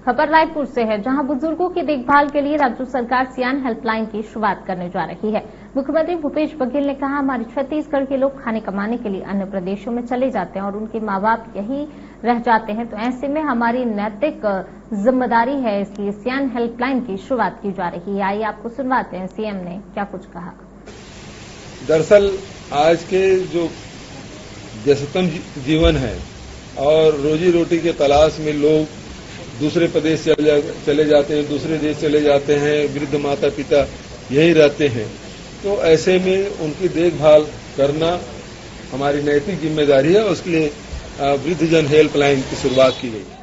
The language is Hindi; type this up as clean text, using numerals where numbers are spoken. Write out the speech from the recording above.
खबर रायपुर से है, जहां बुजुर्गों की देखभाल के लिए राज्य सरकार सियान हेल्पलाइन की शुरुआत करने जा रही है। मुख्यमंत्री भूपेश बघेल ने कहा, हमारे छत्तीसगढ़ के लोग खाने कमाने के लिए अन्य प्रदेशों में चले जाते हैं और उनके माँ बाप यही रह जाते हैं, तो ऐसे में हमारी नैतिक जिम्मेदारी है, इसलिए सियान हेल्पलाइन की शुरुआत की जा रही है। आइए आपको सुनवाते हैं सीएम ने क्या कुछ कहा। दरअसल आज के जो व्यस्ततम जीवन है और रोजी रोटी के तलाश में लोग दूसरे प्रदेश चले जाते हैं, दूसरे देश चले जाते हैं, वृद्ध माता पिता यही रहते हैं, तो ऐसे में उनकी देखभाल करना हमारी नैतिक जिम्मेदारी है। उसके लिए वृद्धजन हेल्पलाइन की शुरुआत की गई।